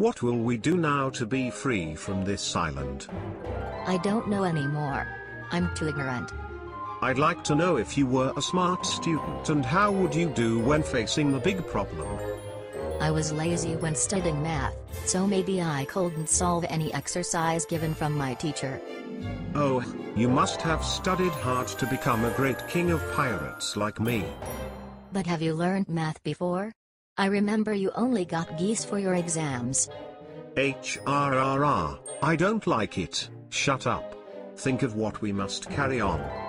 What will we do now to be free from this island? I don't know anymore. I'm too ignorant. I'd like to know if you were a smart student and how would you do when facing the big problem? I was lazy when studying math, so maybe I couldn't solve any exercise given from my teacher. Oh, you must have studied hard to become a great king of pirates like me. But have you learned math before? I remember you only got geese for your exams. HRRR, I don't like it, shut up. Think of what we must carry on.